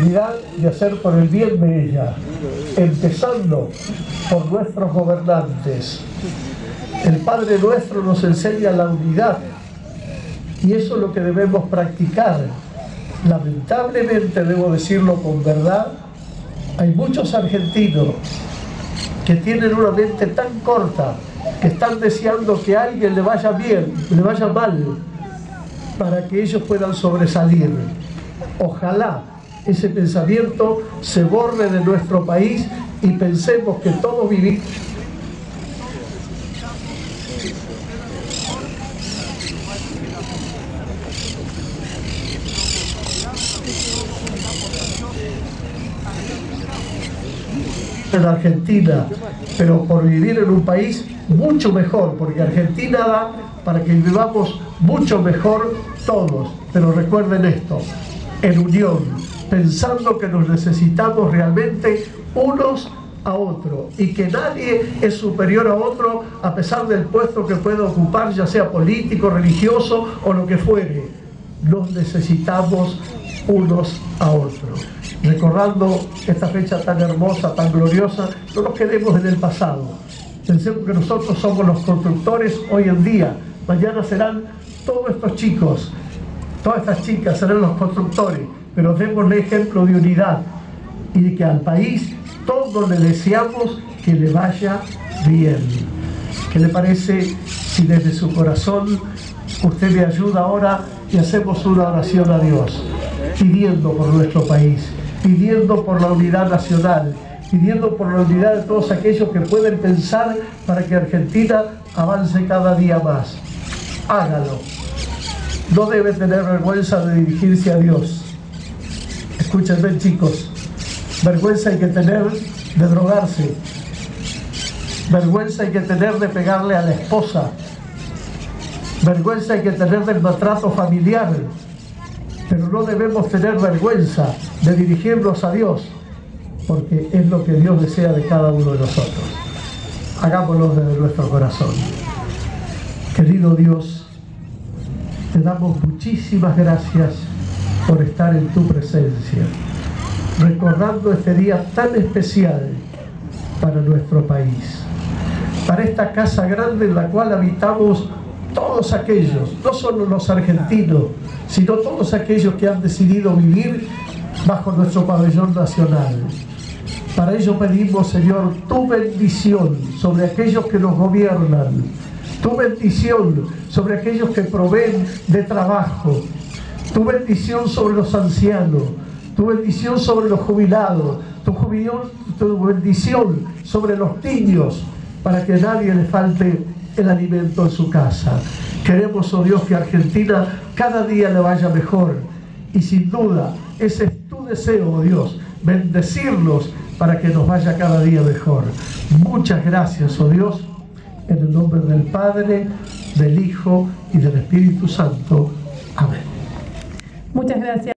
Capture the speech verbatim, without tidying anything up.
responsabilidad de hacer por el bien de ella, empezando por nuestros gobernantes. El Padre Nuestro nos enseña la unidad y eso es lo que debemos practicar. Lamentablemente, debo decirlo con verdad, hay muchos argentinos que tienen una mente tan corta que están deseando que a alguien le vaya bien, le vaya mal, para que ellos puedan sobresalir. Ojalá ese pensamiento se borre de nuestro país y pensemos que todos vivimos. En Argentina, pero por vivir en un país mucho mejor, porque Argentina da para que vivamos mucho mejor todos. Pero recuerden esto, en unión, pensando que nos necesitamos realmente unos a otros y que nadie es superior a otro a pesar del puesto que pueda ocupar, ya sea político, religioso o lo que fuere. Nos necesitamos unos a otros. Recordando esta fecha tan hermosa, tan gloriosa, no nos quedemos en el pasado. Pensemos que nosotros somos los constructores hoy en día. Mañana serán todos estos chicos, todas estas chicas serán los constructores, pero démosle ejemplo de unidad y de que al país todos le deseamos que le vaya bien. ¿Qué le parece si desde su corazón usted me ayuda ahora y hacemos una oración a Dios, pidiendo por nuestro país, pidiendo por la unidad nacional, pidiendo por la unidad de todos aquellos que pueden pensar para que Argentina avance cada día más? Hágalo. No debe tener vergüenza de dirigirse a Dios. Escúchenme, chicos, vergüenza hay que tener de drogarse, vergüenza hay que tener de pegarle a la esposa, vergüenza hay que tener del maltrato familiar, pero no debemos tener vergüenza de dirigirnos a Dios, porque es lo que Dios desea de cada uno de nosotros. Hagámoslo desde nuestro corazón. Querido Dios, te damos muchísimas gracias por estar en tu presencia, recordando este día tan especial para nuestro país, para esta casa grande en la cual habitamos todos aquellos, no solo los argentinos, sino todos aquellos que han decidido vivir bajo nuestro pabellón nacional. Para ello pedimos, Señor, tu bendición sobre aquellos que nos gobiernan, tu bendición sobre aquellos que proveen de trabajo, tu bendición sobre los ancianos, tu bendición sobre los jubilados, tu, jubilación, tu bendición sobre los niños, para que a nadie le falte el alimento en su casa. Queremos, oh Dios, que a Argentina cada día le vaya mejor, y sin duda ese es tu deseo, oh Dios, bendecirnos para que nos vaya cada día mejor. Muchas gracias, oh Dios, en el nombre del Padre, del Hijo y del Espíritu Santo. Amén. Muchas gracias.